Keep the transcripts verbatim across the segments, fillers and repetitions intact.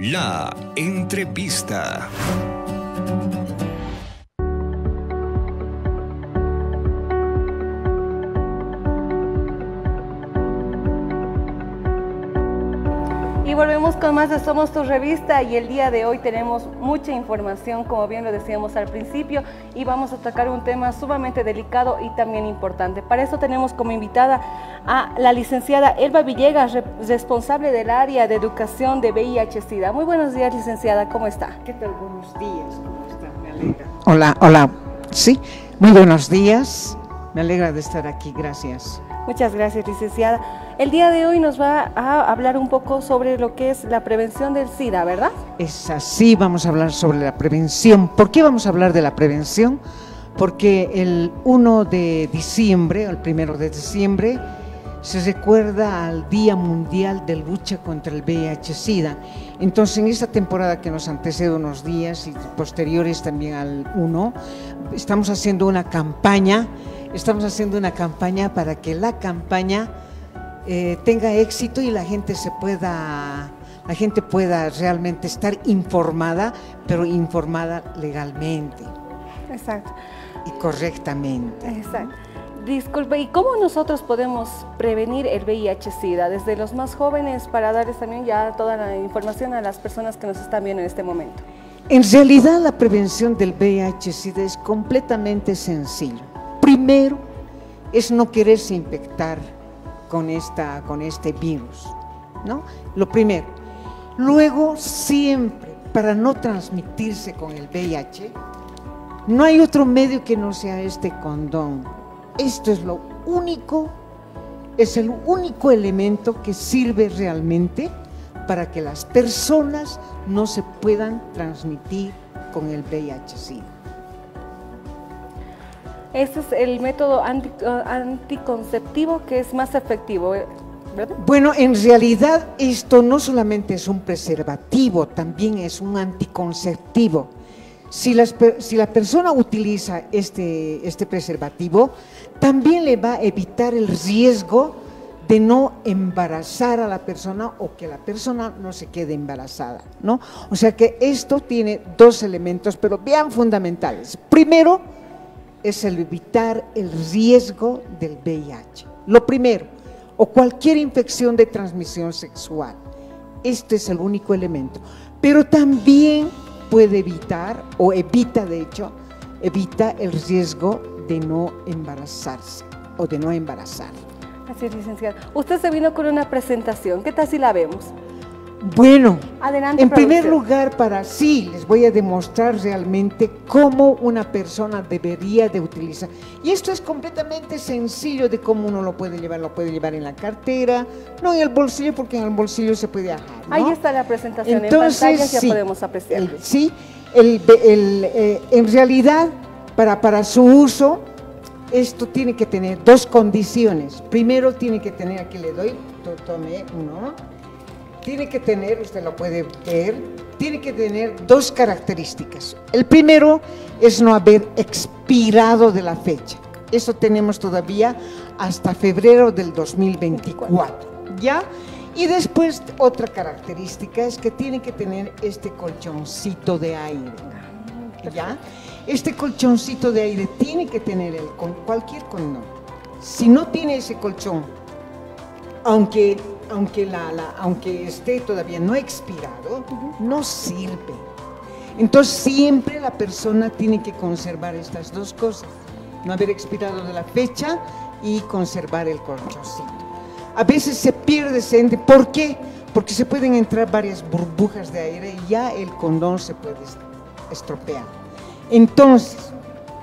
La entrevista. Y volvemos con más de Somos Tu Revista, y el día de hoy tenemos mucha información, como bien lo decíamos al principio, y vamos a tocar un tema sumamente delicado y también importante. Para eso tenemos como invitada a la licenciada Elba Villegas, responsable del área de educación de V I H SIDA. Muy buenos días, licenciada, ¿cómo está? ¿Qué tal? Buenos días, ¿cómo está? Me alegra. Hola, hola, sí, muy buenos días, me alegra de estar aquí, gracias. Muchas gracias, licenciada. El día de hoy nos va a hablar un poco sobre lo que es la prevención del SIDA, ¿verdad? Es así, vamos a hablar sobre la prevención. ¿Por qué vamos a hablar de la prevención? Porque el primero de diciembre, el primero de diciembre, se recuerda al Día Mundial de Lucha contra el V I H SIDA. Entonces, en esta temporada que nos antecede unos días y posteriores también al uno, estamos haciendo una campaña, estamos haciendo una campaña para que la campaña Eh, tenga éxito y la gente se pueda, la gente pueda realmente estar informada, pero informada legalmente. Exacto. Y correctamente. Exacto. Disculpe, ¿y cómo nosotros podemos prevenir el V I H SIDA desde los más jóvenes, para darles también ya toda la información a las personas que nos están viendo en este momento? En realidad, la prevención del V I H SIDA es completamente sencillo. Primero, es no quererse infectar con, esta, con este virus, ¿no? Lo primero. Luego, siempre, para no transmitirse con el V I H, no hay otro medio que no sea este condón. Esto es lo único, es el único elemento que sirve realmente para que las personas no se puedan transmitir con el V I H SIDA. Este es el método anti, uh, anticonceptivo que es más efectivo, ¿verdad? Bueno, en realidad esto no solamente es un preservativo, también es un anticonceptivo. Si, las, si la persona utiliza este, este preservativo, también le va a evitar el riesgo de no embarazar a la persona o que la persona no se quede embarazada, ¿no? O sea que esto tiene dos elementos, pero bien fundamentales. Primero, es el evitar el riesgo del V I H. Lo primero, o cualquier infección de transmisión sexual. Este es el único elemento. Pero también puede evitar, o evita de hecho, evita el riesgo de no embarazarse o de no embarazar. Así es, licenciada. Usted se vino con una presentación, ¿qué tal si la vemos? Bueno, adelante, en producción. primer lugar, para sí, les voy a demostrar realmente cómo una persona debería de utilizar. Y esto es completamente sencillo de cómo uno lo puede llevar. Lo puede llevar en la cartera, no en el bolsillo, porque en el bolsillo se puede dejar, ¿no? Ahí está la presentación. Entonces, en pantalla ya sí, podemos apreciar. El, sí, el, el, eh, en realidad, para, para su uso, esto tiene que tener dos condiciones. Primero tiene que tener, aquí le doy, tome uno. Tiene que tener, usted lo puede ver, tiene que tener dos características. El primero es no haber expirado de la fecha. Eso tenemos todavía hasta febrero del dos mil veinticuatro, ¿ya? Y después otra característica es que tiene que tener este colchoncito de aire, ¿ya? Este colchoncito de aire tiene que tener el, con cualquier condón. Si no tiene ese colchón, aunque Aunque, la, la, aunque esté todavía no expirado, uh-huh. no sirve. Entonces siempre la persona tiene que conservar estas dos cosas, no haber expirado de la fecha y conservar el colchoncito. A veces se pierde, se ente. ¿Por qué? Porque se pueden entrar varias burbujas de aire y ya el condón se puede estropear. Entonces,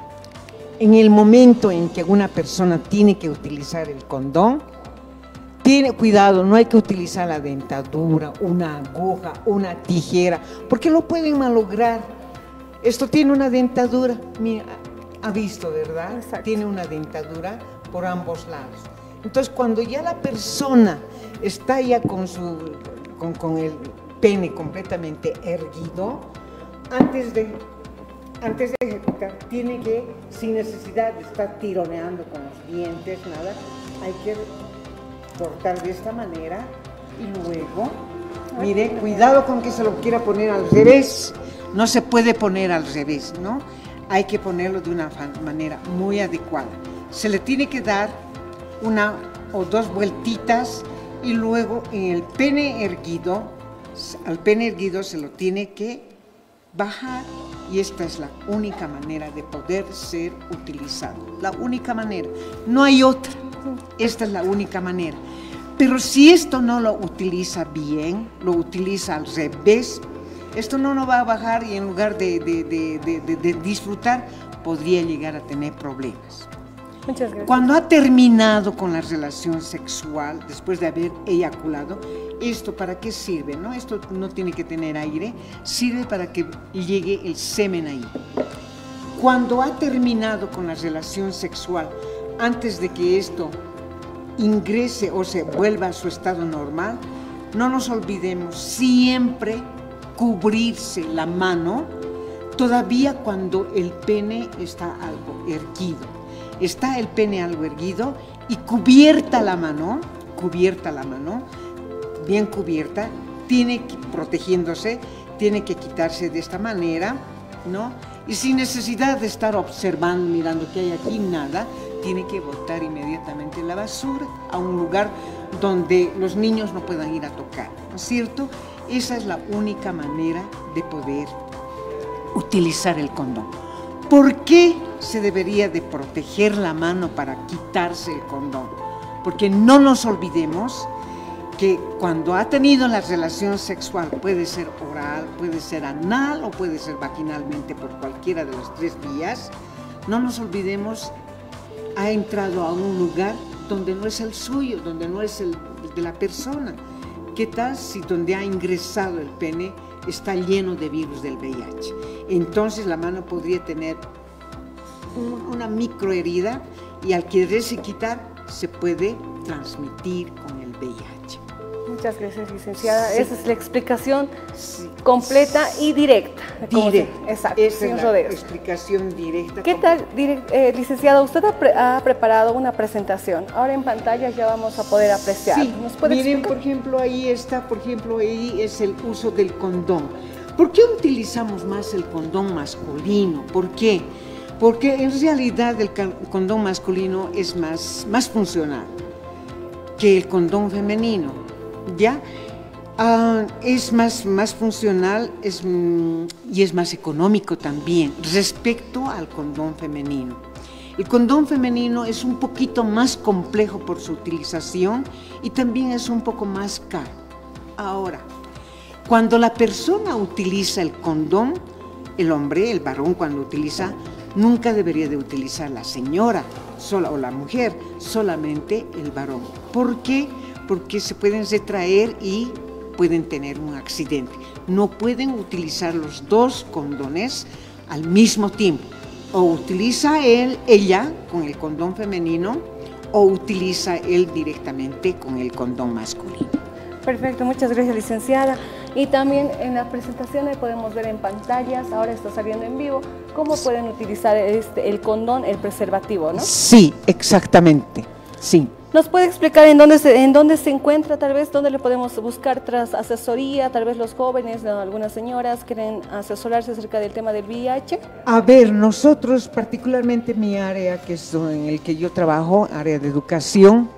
en el momento en que una persona tiene que utilizar el condón, tiene cuidado, no hay que utilizar la dentadura, una aguja, una tijera, porque lo pueden malograr. Esto tiene una dentadura, mira, ha visto, ¿verdad? Exacto. Tiene una dentadura por ambos lados. Entonces, cuando ya la persona está ya con, su, con, con el pene completamente erguido, antes de, antes de ejecutar, tiene que, sin necesidad de estar tironeando con los dientes, nada, hay que cortar de esta manera y luego Mire, cuidado con que se lo quiera poner al revés. No se puede poner al revés, ¿no? Hay que ponerlo de una manera muy adecuada. Se le tiene que dar una o dos vueltitas y luego en el pene erguido, al pene erguido se lo tiene que bajar, y esta es la única manera de poder ser utilizado. La única manera, no hay otra. Esta es la única manera. Pero si esto no lo utiliza bien, lo utiliza al revés, esto no nos va a bajar y en lugar de, de, de, de, de, de disfrutar, podría llegar a tener problemas. Muchas gracias. Cuando ha terminado con la relación sexual, después de haber eyaculado, ¿esto para qué sirve? ¿No? Esto no tiene que tener aire, sirve para que llegue el semen ahí. Cuando ha terminado con la relación sexual, antes de que esto ingrese o se vuelva a su estado normal, no nos olvidemos siempre cubrirse la mano, todavía cuando el pene está algo erguido. Está el pene algo erguido y cubierta la mano, cubierta la mano, bien cubierta, tiene que, protegiéndose, tiene que quitarse de esta manera, ¿no? Y sin necesidad de estar observando, mirando que hay aquí, nada, tiene que botar inmediatamente la basura a un lugar donde los niños no puedan ir a tocar, ¿no es cierto? Esa es la única manera de poder utilizar el condón. ¿Por qué se debería de proteger la mano para quitarse el condón? Porque no nos olvidemos que cuando ha tenido la relación sexual, puede ser oral, puede ser anal o puede ser vaginalmente por cualquiera de las tres vías, no nos olvidemos, ha entrado a un lugar donde no es el suyo, donde no es el de la persona. ¿Qué tal si donde ha ingresado el pene está lleno de virus del V I H? Entonces la mano podría tener una microherida y al quererse quitar se puede transmitir con el V I H. Muchas gracias, licenciada. Sí. Esa es la explicación Sí. completa y directa. Directa. Se, exacto, Esa sin es la rodeos. explicación directa. ¿Qué tal, direct, eh, licenciada? Usted ha, pre ha preparado una presentación. Ahora en pantalla ya vamos a poder apreciar. Sí, ¿Nos puede miren, explicar? por ejemplo, ahí está, por ejemplo, ahí es el uso del condón. ¿Por qué utilizamos más el condón masculino? ¿Por qué? Porque en realidad el condón masculino es más, más funcional que el condón femenino, ¿ya? Uh, es más, más funcional es, mm, y es más económico también respecto al condón femenino. El condón femenino es un poquito más complejo por su utilización y también es un poco más caro. Ahora, cuando la persona utiliza el condón, el hombre, el varón cuando utiliza, nunca debería de utilizar la señora sola, o la mujer, solamente el varón. ¿Por qué? Porque se pueden retraer y pueden tener un accidente. No pueden utilizar los dos condones al mismo tiempo. O utiliza él, ella con el condón femenino o utiliza él directamente con el condón masculino. Perfecto, muchas gracias, licenciada. Y también en la presentación podemos ver en pantallas, ahora está saliendo en vivo, cómo pueden utilizar este, el condón, el preservativo, ¿no? Sí, exactamente, sí. ¿Nos puede explicar en dónde se, en dónde se encuentra, tal vez, dónde le podemos buscar tras asesoría? Tal vez los jóvenes, ¿no? Algunas señoras quieren asesorarse acerca del tema del V I H. A ver, nosotros, particularmente mi área, que es en el que yo trabajo, área de educación.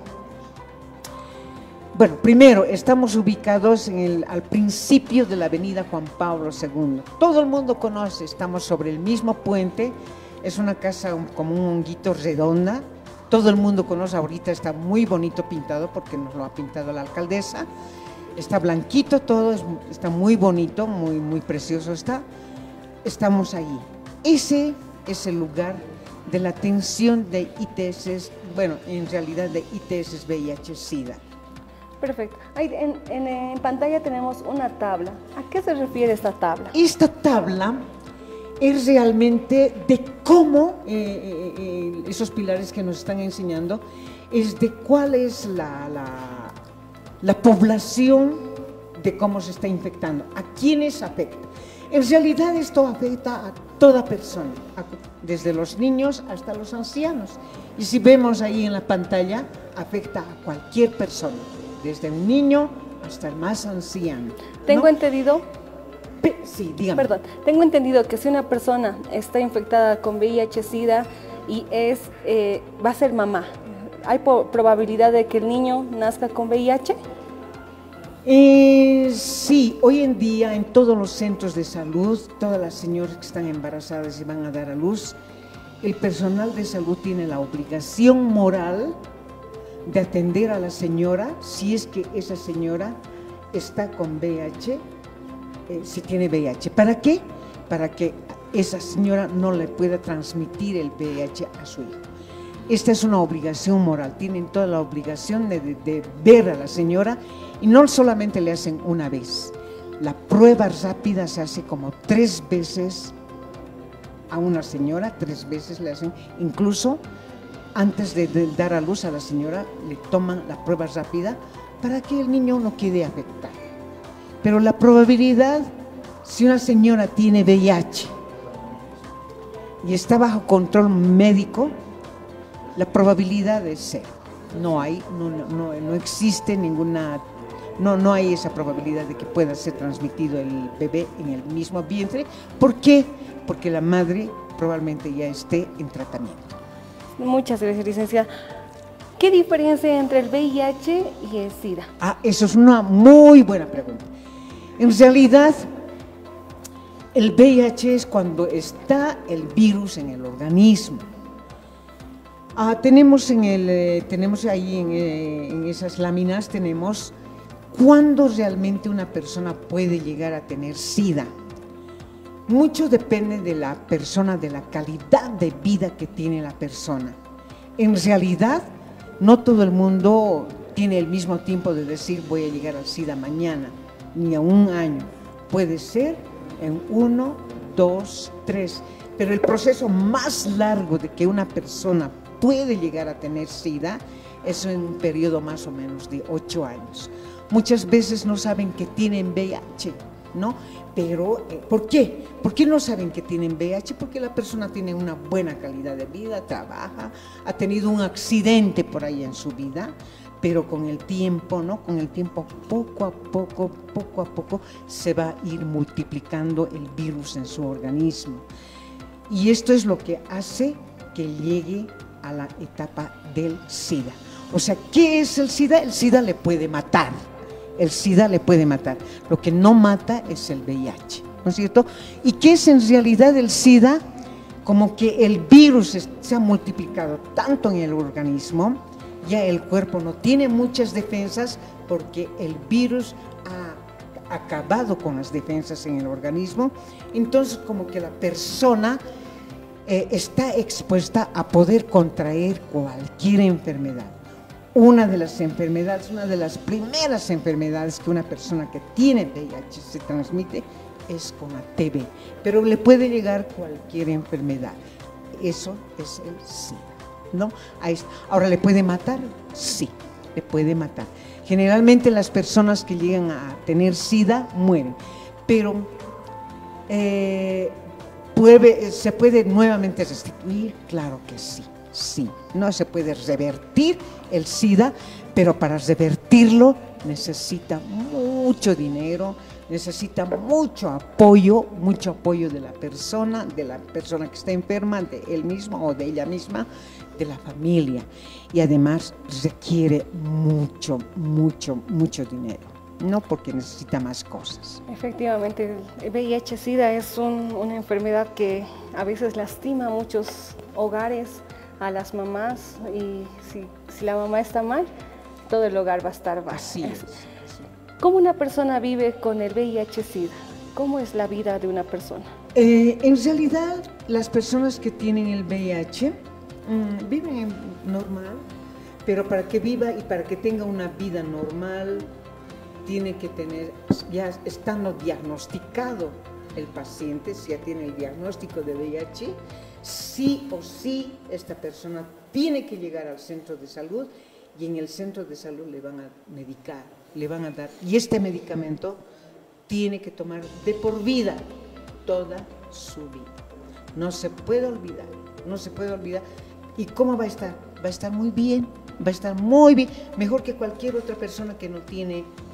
Bueno, primero, estamos ubicados en el, al principio de la avenida Juan Pablo segundo. Todo el mundo conoce, estamos sobre el mismo puente, es una casa como un honguito redonda. Todo el mundo conoce, ahorita está muy bonito pintado porque nos lo ha pintado la alcaldesa. Está blanquito todo, es, está muy bonito, muy, muy precioso está. Estamos ahí. Ese es el lugar de la atención de I T S, bueno, en realidad de I T S V I H SIDA. Perfecto. Ahí en, en, en pantalla tenemos una tabla. ¿A qué se refiere esta tabla? Esta tabla es realmente de cómo eh, eh, esos pilares que nos están enseñando, es de cuál es la, la, la población de cómo se está infectando, a quiénes afecta. En realidad esto afecta a toda persona, a, desde los niños hasta los ancianos. Y si vemos ahí en la pantalla, afecta a cualquier persona, desde un niño hasta el más anciano. Tengo ¿no? entendido, Pe- sí, dígame. perdón, tengo entendido que si una persona está infectada con V I H SIDA y es, eh, va a ser mamá, ¿hay po- probabilidad de que el niño nazca con V I H? Eh, sí, hoy en día en todos los centros de salud, todas las señoras que están embarazadas y van a dar a luz, el personal de salud tiene la obligación moral de atender a la señora si es que esa señora está con V I H, eh, si tiene V I H. ¿Para qué? Para que esa señora no le pueda transmitir el V I H a su hijo. Esta es una obligación moral, tienen toda la obligación de, de, de ver a la señora y no solamente le hacen una vez. La prueba rápida se hace como tres veces a una señora, tres veces le hacen, incluso antes de, de dar a luz a la señora le toman la prueba rápida para que el niño no quede afectado. Pero la probabilidad, si una señora tiene V I H y está bajo control médico, la probabilidad es cero. No hay, no, no, no existe ninguna, no, no hay esa probabilidad de que pueda ser transmitido el bebé en el mismo vientre. ¿Por qué? Porque la madre probablemente ya esté en tratamiento. Muchas gracias, licenciada. ¿Qué diferencia hay entre el V I H y el SIDA? Ah, eso es una muy buena pregunta. En realidad, el V I H es cuando está el virus en el organismo. Ah, tenemos, en el, eh, tenemos ahí en, eh, en esas láminas, tenemos cuándo realmente una persona puede llegar a tener SIDA. Mucho depende de la persona, de la calidad de vida que tiene la persona. En realidad, no todo el mundo tiene el mismo tiempo de decir voy a llegar al SIDA mañana, ni a un año. Puede ser en uno, dos, tres. Pero el proceso más largo de que una persona puede llegar a tener SIDA es en un periodo más o menos de ocho años. Muchas veces no saben que tienen V I H, ¿no? Pero, eh, ¿por qué? ¿Por qué no saben que tienen V I H? Porque la persona tiene una buena calidad de vida, trabaja, ha tenido un accidente por ahí en su vida, pero con el tiempo, ¿no? Con el tiempo, poco a poco, poco a poco, se va a ir multiplicando el virus en su organismo. Y esto es lo que hace que llegue a la etapa del SIDA. O sea, ¿qué es el SIDA? El SIDA le puede matar. El SIDA le puede matar. Lo que no mata es el V I H, ¿no es cierto? ¿Y qué es en realidad el SIDA? Como que el virus se ha multiplicado tanto en el organismo, ya el cuerpo no tiene muchas defensas porque el virus ha acabado con las defensas en el organismo. Entonces, como que la persona eh, está expuesta a poder contraer cualquier enfermedad. Una de las enfermedades, una de las primeras enfermedades que una persona que tiene V I H se transmite es con la T B, pero le puede llegar cualquier enfermedad. Eso es el SIDA, ¿no? Ahí está. Ahora, ¿le puede matar? Sí, le puede matar. Generalmente las personas que llegan a tener SIDA mueren, pero eh, puede, ¿se puede nuevamente restituir? Claro que sí. Sí, no se puede revertir el SIDA, pero para revertirlo necesita mucho dinero, necesita mucho apoyo, mucho apoyo de la persona, de la persona que está enferma, de él mismo o de ella misma, de la familia. Y además requiere mucho, mucho, mucho dinero, no porque necesita más cosas. Efectivamente, el V I H SIDA es un, una enfermedad que a veces lastima a muchos hogares, a las mamás, y si, si la mamá está mal, todo el hogar va a estar mal. Así es. ¿Cómo una persona vive con el V I H SIDA? ¿Cómo es la vida de una persona? Eh, en realidad, las personas que tienen el V I H mmm, viven normal, pero para que viva y para que tenga una vida normal, tiene que tener, ya estando diagnosticado el paciente, si ya tiene el diagnóstico de V I H, sí o sí esta persona tiene que llegar al centro de salud y en el centro de salud le van a medicar, le van a dar, y este medicamento tiene que tomar de por vida, toda su vida. No se puede olvidar, no se puede olvidar. ¿Y cómo va a estar? Va a estar muy bien, va a estar muy bien, mejor que cualquier otra persona que no tiene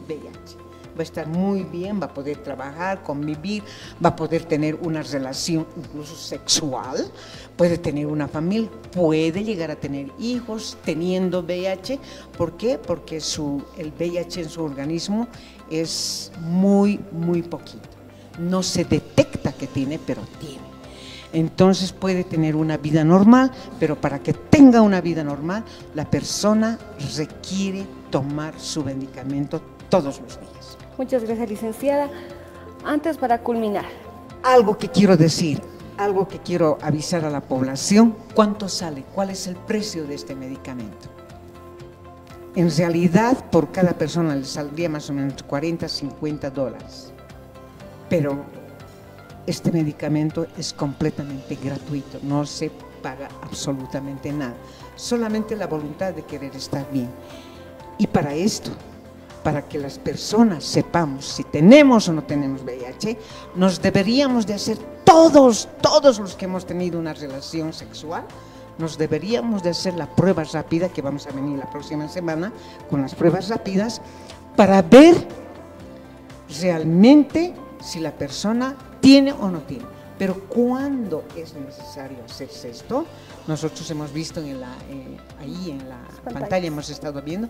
V I H. Va a estar muy bien, va a poder trabajar, convivir, va a poder tener una relación incluso sexual, puede tener una familia, puede llegar a tener hijos teniendo V I H. ¿Por qué? Porque su, el V I H en su organismo es muy, muy poquito. No se detecta que tiene, pero tiene. Entonces puede tener una vida normal, pero para que tenga una vida normal, la persona requiere tomar su medicamento todos los días. Muchas gracias, licenciada. Antes, para culminar. Algo que quiero decir, algo que quiero avisar a la población, ¿cuánto sale? ¿Cuál es el precio de este medicamento? En realidad, por cada persona le saldría más o menos cuarenta, cincuenta dólares. Pero este medicamento es completamente gratuito, no se paga absolutamente nada, solamente la voluntad de querer estar bien. Y para esto, para que las personas sepamos si tenemos o no tenemos V I H, nos deberíamos de hacer todos, todos los que hemos tenido una relación sexual, nos deberíamos de hacer la prueba rápida, que vamos a venir la próxima semana con las pruebas rápidas, para ver realmente si la persona tiene o no tiene. Pero ¿cuándo es necesario hacerse esto? Nosotros hemos visto en la, eh, ahí en la pantalla, hemos estado viendo,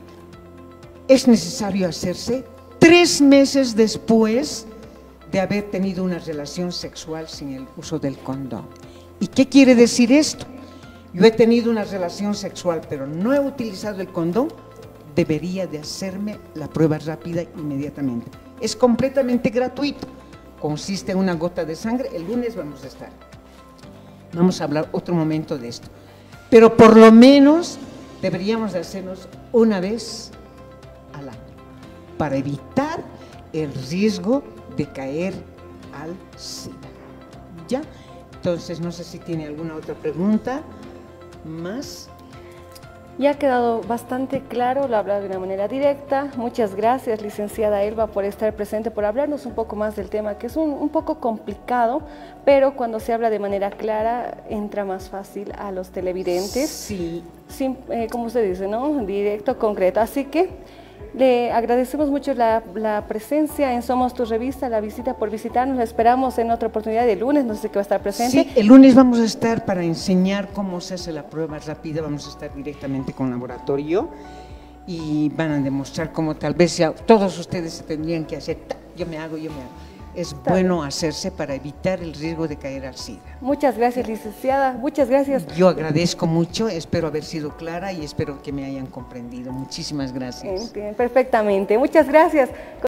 es necesario hacerse tres meses después de haber tenido una relación sexual sin el uso del condón. ¿Y qué quiere decir esto? Yo he tenido una relación sexual, pero no he utilizado el condón, debería de hacerme la prueba rápida inmediatamente. Es completamente gratuito, consiste en una gota de sangre. El lunes vamos a estar, vamos a hablar otro momento de esto, pero por lo menos deberíamos de hacernos una vez al año, para evitar el riesgo de caer al SIDA. ¿Ya? Entonces, no sé si tiene alguna otra pregunta más. Ya ha quedado bastante claro, lo ha hablado de una manera directa. Muchas gracias, licenciada Elba, por estar presente, por hablarnos un poco más del tema, que es un, un poco complicado, pero cuando se habla de manera clara, entra más fácil a los televidentes. Sí. Sin, eh, como usted dice, ¿no? Directo, concreto. Así que le agradecemos mucho la, la presencia en Somos Tu Revista, la visita por visitarnos. La esperamos en otra oportunidad de lunes, no sé si va a estar presente. Sí, el lunes vamos a estar para enseñar cómo se hace la prueba rápida. Vamos a estar directamente con laboratorio y van a demostrar cómo tal vez ya todos ustedes se tendrían que hacer. Yo me hago, yo me hago. Es Está bueno bien. hacerse para evitar el riesgo de caer al SIDA. Muchas gracias, licenciada. Muchas gracias. Yo agradezco mucho, espero haber sido clara y espero que me hayan comprendido. Muchísimas gracias. Entiendo, perfectamente. Muchas gracias.